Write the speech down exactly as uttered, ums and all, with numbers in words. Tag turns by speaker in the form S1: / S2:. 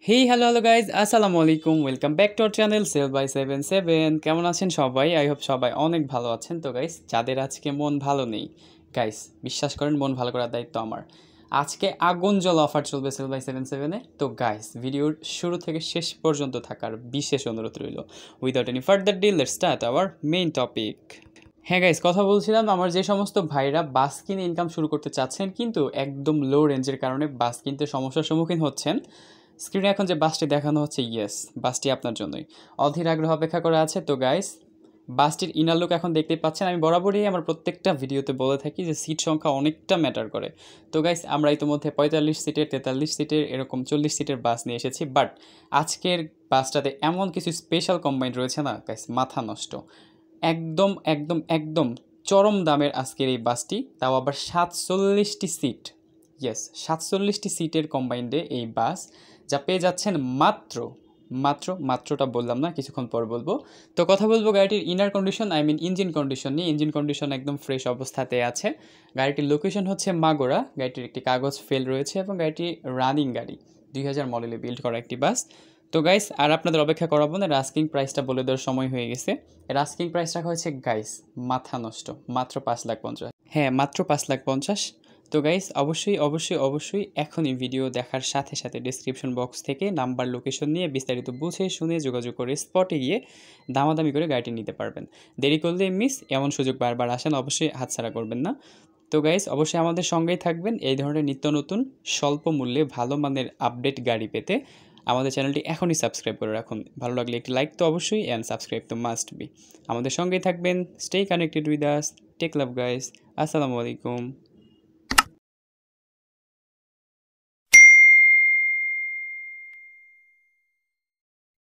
S1: Hey hello hello guys আসসালামু আলাইকুম welcome back to our channel sell by seven seven. কেমন আছেন সবাই? আই হোপ সবাই অনেক ভালো আছেন। তো গাইজ যাদের আজকে মন ভালো নেই, গাইজ বিশ্বাস করেন মন ভালো করার দায়িত্ব আমার। আজকে আগুন জল অফার চলবে সেল বাই সেভেন সেভেনে। তো গাইজ ভিডিওর শুরু থেকে শেষ পর্যন্ত থাকার বিশেষ অনুরোধ রইল। Without any further delay let's start our main topic. হ্যাঁ গাইস, কথা বলছিলাম আমার যে সমস্ত ভাইরা বাস কিনে ইনকাম শুরু করতে চাচ্ছেন কিন্তু একদম লো রেঞ্জের কারণে বাস কিনতে সমস্যার সম্মুখীন হচ্ছেন। স্ক্রিনে এখন যে বাসটি দেখানো হচ্ছে, ইয়েস বাসটি আপনার জন্যই। অধীর আগ্রহ অপেক্ষা করা আছে। তো গাইস বাসটির ইনার লুক এখন দেখতেই পাচ্ছেন। আমি বরাবরই আমার প্রত্যেকটা ভিডিওতে বলে থাকি যে সিট সংখ্যা অনেকটা ম্যাটার করে। তো গাইস আমরা ইতিমধ্যে পঁয়তাল্লিশ সিটের, তেতাল্লিশ সিটের, এরকম চল্লিশ সিটের বাস নিয়ে এসেছি। বাট আজকের বাসটাতে এমন কিছু স্পেশাল কম্বাইন রয়েছে না গাইস, মাথা নষ্ট। একদম একদম একদম চরম দামের আজকের এই বাসটি, তাও আবার সাতচল্লিশটি সিট। ইয়েস, সাতচল্লিশটি সিটের কম্বাইন্ডে এই বাস, যা পেয়ে যাচ্ছেন মাত্র মাত্র মাত্রটা বললাম না, কিছুক্ষণ পর বলবো। তো কথা বলবো গাড়িটির inner condition, I mean engine condition নিয়ে। ইঞ্জিন কন্ডিশন একদম ফ্রেশ অবস্থাতে আছে। গাড়িটির লোকেশন হচ্ছে মাগুরা। গাড়িটির একটি কাগজ ফেল রয়েছে এবং গাড়িটি রানিং গাড়ি, দুই হাজার মডেলে বিল্ড করা একটি বাস। তো গাইস আর আপনাদের অপেক্ষা করাবো না, রাস্কিং প্রাইসটা বলে দেওয়ার সময় হয়ে গেছে। রাস্কিং প্রাইস রাখা হয়েছে গাইস মাথা নষ্ট, মাত্র পাঁচ লাখ পঞ্চাশ। হ্যাঁ, মাত্র পাঁচ লাখ পঞ্চাশ। তো গাইস অবশ্যই অবশ্যই অবশ্যই এখনই ভিডিও দেখার সাথে সাথে ডিসক্রিপশন বক্স থেকে নাম্বার, লোকেশন নিয়ে বিস্তারিত বুঝে শুনে যোগাযোগ করে স্পটে গিয়ে দামাদামি করে গাড়িটি নিতে পারবেন। দেরি করলে মিস, এমন সুযোগ বারবার আসেন, অবশ্যই হাতছাড়া করবেন না। তো গাইস অবশ্যই আমাদের সঙ্গেই থাকবেন এই ধরনের নিত্য নতুন স্বল্প মূল্যে ভালো মানের আপডেট গাড়ি পেতে। আমাদের চ্যানেলটি এখনই সাবস্ক্রাইব করে রাখুন। ভালো লাগলে একটি লাইক তো অবশ্যই, অ্যান্ড সাবস্ক্রাইব তো মাস্ট বি। আমাদের সঙ্গেই থাকবেন। Stay connected with us. Take love guys. আসসালামু আলাইকুম।